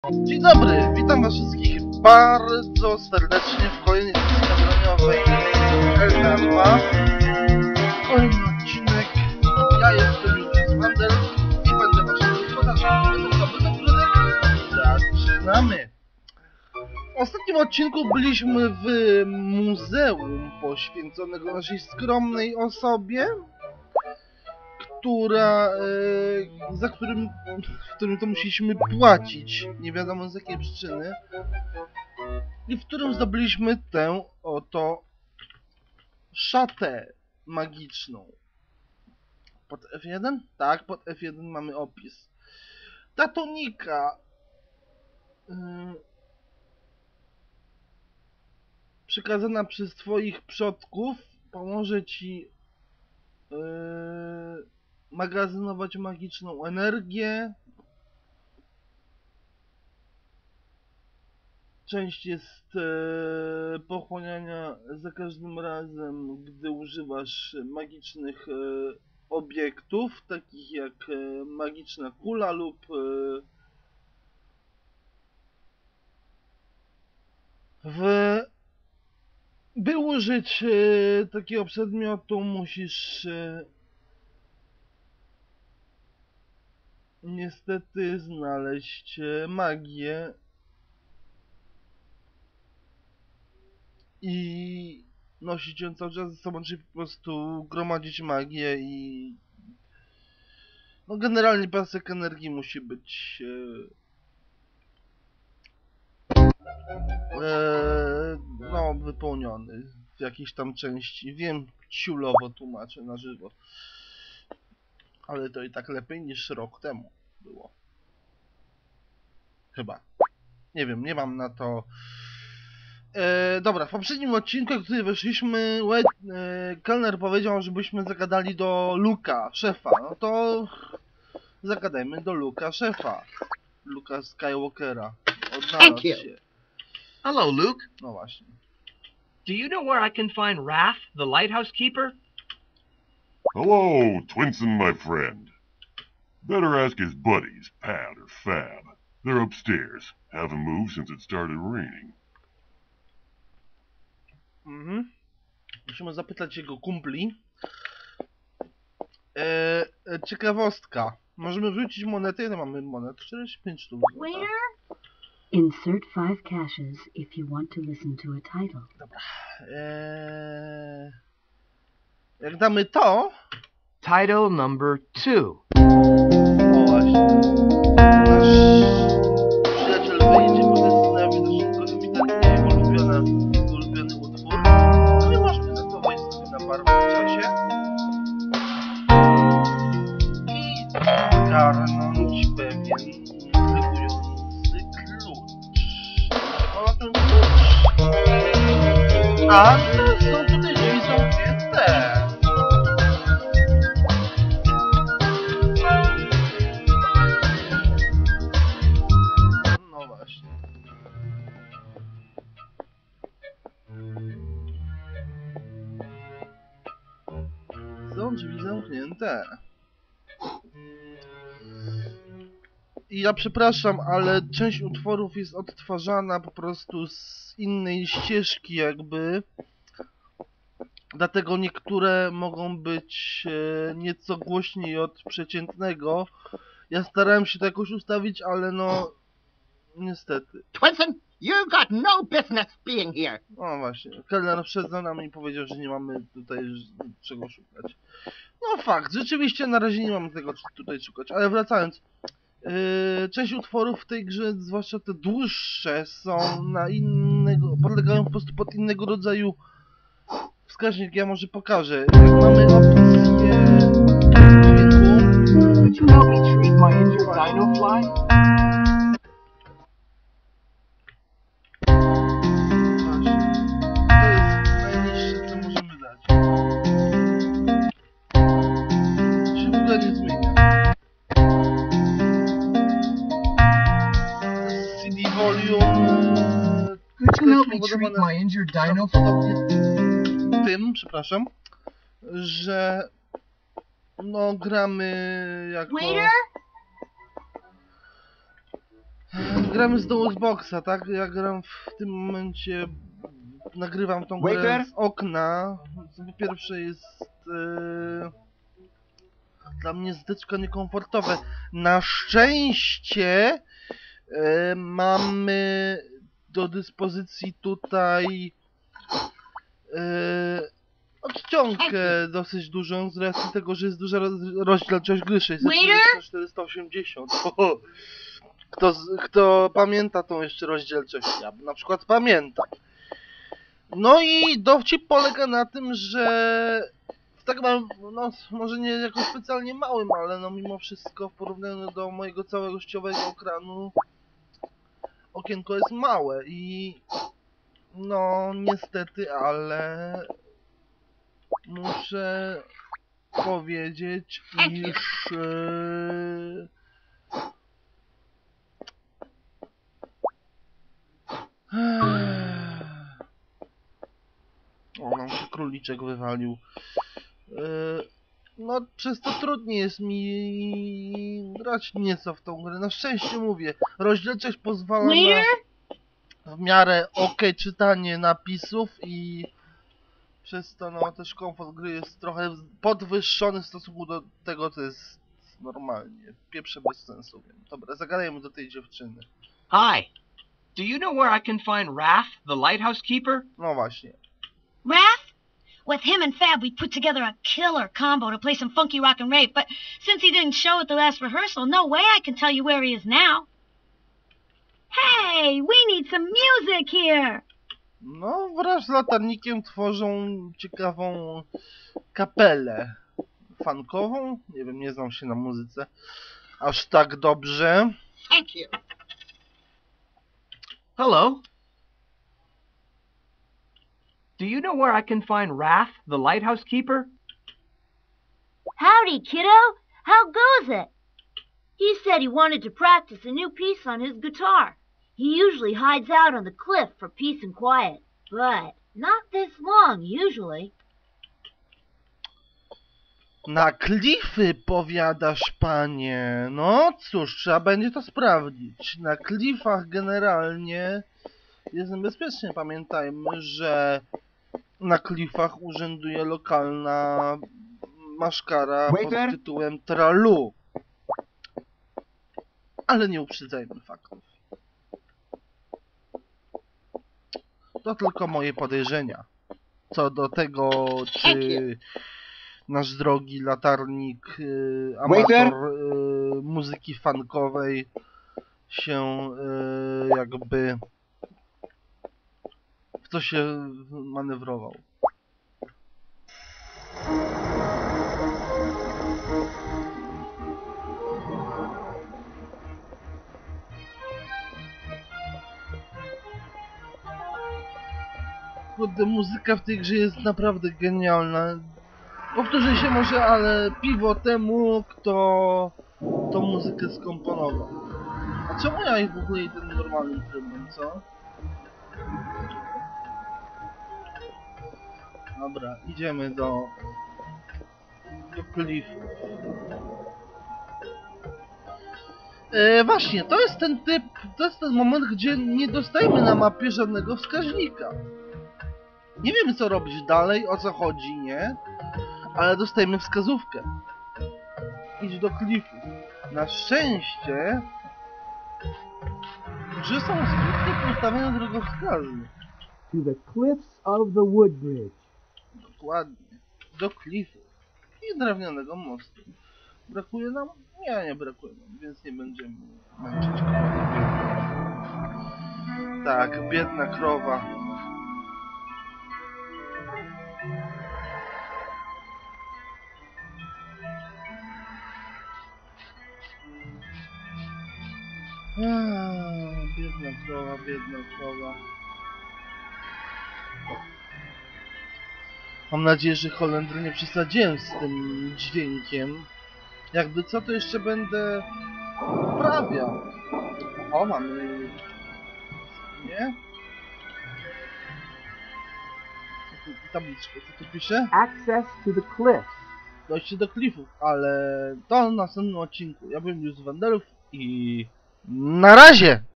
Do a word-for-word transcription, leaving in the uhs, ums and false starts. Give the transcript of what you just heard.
Dzień dobry, witam was wszystkich bardzo serdecznie w kolejnej sesji nagraniowej L K dwa. Kolejny odcinek. Ja jestem Julius Wander i będę waszym gospodarzem. Dobry ogródek. Zaczynamy! W ostatnim odcinku byliśmy w muzeum poświęconego naszej skromnej osobie, która, e, za którym, w którym to musieliśmy płacić, nie wiadomo z jakiej przyczyny, i w którym zdobyliśmy tę oto szatę magiczną. Pod F jeden? Tak, pod F jeden mamy opis. Ta tunika yy, przekazana przez twoich przodków pomoże ci yy, magazynować magiczną energię. Część jest e, pochłaniania za każdym razem, gdy używasz magicznych e, obiektów, takich jak e, magiczna kula lub e, w, by użyć e, takiego przedmiotu musisz e, niestety znaleźć e, magię i nosić ją cały czas ze sobą, czyli po prostu gromadzić magię i no generalnie pasek energii musi być e, e, no wypełniony w jakiejś tam części. Wiem, ciulowo tłumaczę na żywo, ale to i tak lepiej niż rok temu było. Chyba. Nie wiem, nie mam na to. E, dobra, w poprzednim odcinku, w którym weszliśmy, e, kelner powiedział, żebyśmy zagadali do Luka, szefa. No to zagadajmy do Luka, szefa. Luka Skywalkera. Odnalazł się. Hello, Luke. No właśnie. Do you know where I can find Raph, the lighthouse keeper? Hello, Twinson, my friend. Better ask his buddies, Pat or Fab. They're upstairs. Haven't moved since it started raining. Mhm. Musimy zapytać jego kumpli. E, e, ciekawostka. Możemy wrzucić monety. Ile mamy monet? czterdzieści pięć sztuk. Waiter? Insert five caches if you want to listen to a title. Dobra. E, jak damy to... Title number two. O właśnie. Nasz przyjaciel wyjdzie, potem zastanowi nasz ewidentnie ulubiony, ulubiony utwór. No i możemy na to wejść sobie na bar w czasie. I zgarnąć pewien intrygujący klucz. O ten klucz. A to są tutaj drzwi zamknięte. No właśnie. Są drzwi zamknięte. I ja przepraszam, ale część utworów jest odtwarzana po prostu z innej ścieżki jakby. Dlatego niektóre mogą być e, nieco głośniej od przeciętnego. Ja starałem się to jakoś ustawić, ale no... niestety. Twinson, you got no business being here. No właśnie, kelner wszedł za nami i powiedział, że nie mamy tutaj czego szukać. No fakt, rzeczywiście na razie nie mamy tego tutaj szukać, ale wracając. Yy, część utworów w tej grze, zwłaszcza te dłuższe, są na innego, podlegają po prostu pod innego rodzaju wskaźnik. Ja może pokażę. Jak mamy opcję dźwięku. Could you help me treat my injured dino fly? Właśnie. To jest najniższe, co możemy dać. Się w ogóle nie zmienia. C D volume. Could you help me treat my injured dino fly? Tym, przepraszam, że no gramy jako Waiter? Gramy z Doseboxa, tak? Ja gram w tym momencie... Nagrywam tą grę Waiter? z okna. Po pierwsze jest... Yy, dla mnie zdeczko niekomfortowe. Na szczęście yy, mamy do dyspozycji tutaj yy, odciągę dosyć dużą z racji tego, że jest duża roz rozdzielczość gry sześćset trzydzieści czterysta osiemdziesiąt. Kto, z, kto pamięta tą jeszcze rozdzielczość? Ja na przykład pamiętam. No i dowcip polega na tym, że w tak małym, no może nie jakoś specjalnie małym, ale no mimo wszystko w porównaniu do mojego całościowego ekranu okienko jest małe i no niestety, ale muszę powiedzieć, iż yy, o, nam się króliczek wywalił. Yy, no, przez to trudniej jest mi grać nieco w tą grę. Na szczęście mówię, rozdzielczość pozwala na w miarę ok czytanie napisów i przez to no też komfort gry jest trochę podwyższony w stosunku do tego, co jest normalnie. Pieprze bez sensu. Dobra, zagadajmy do tej dziewczyny. Hi. Do you know where I can find Raph, the lighthouse keeper? No właśnie. Raph? With him and Fab, we put together a killer combo to play some funky rock and rave, but since he didn't show at the last rehearsal, no way I can tell you where he is now. Hey, we need some music here! No, wraz z latarnikiem tworzą ciekawą kapelę funkową. Nie wiem, nie znam się na muzyce aż tak dobrze. Thank you. Hello. Do you know where I can find Raph, the lighthouse keeper? Howdy, kiddo. How goes it? He said he wanted to practice a new piece on his guitar. He usually hides out on the cliff for peace and quiet, but not this long, usually. Na klify, powiadasz, panie. No cóż, trzeba będzie to sprawdzić. Na klifach generalnie jest niebezpiecznie. Pamiętajmy, że na klifach urzęduje lokalna maszkara Waiter? pod tytułem Tralu. Ale nie uprzedzajmy faktów. To tylko moje podejrzenia. Co do tego, czy nasz drogi latarnik, y, amator y, muzyki funkowej się y, jakby w co się manewrował. Kurde, muzyka w tej grze jest naprawdę genialna. Powtórzę się może, ale piwo temu, kto tą muzykę skomponował. A czemu ja ich w ogóle idę normalnym trybem, co? Dobra, idziemy do... do klifu. E, właśnie, to jest ten typ, to jest ten moment, gdzie nie dostajemy na mapie żadnego wskaźnika. Nie wiemy, co robić dalej, o co chodzi, nie? Ale dostajemy wskazówkę. Idź do klifu. Na szczęście w grze są skutki postawione drogowskazy. To the cliffs of the Woodbridge. Dokładnie. Do klifu. I drewnianego mostu. Brakuje nam? Nie, nie brakuje nam, więc nie będziemy męczyć. Tak, biedna krowa. Aaaa, biedna krowa, biedna krowa. Mam nadzieję, że Holendry nie przesadziłem z tym dźwiękiem. Jakby co, to jeszcze będę poprawiał. O, mamy... nie? Co tu, tabliczkę, co tu pisze? Access to the cliffs. Dojście do klifów, ale to w następnym odcinku. Ja byłem już z Wanderów i Na razie!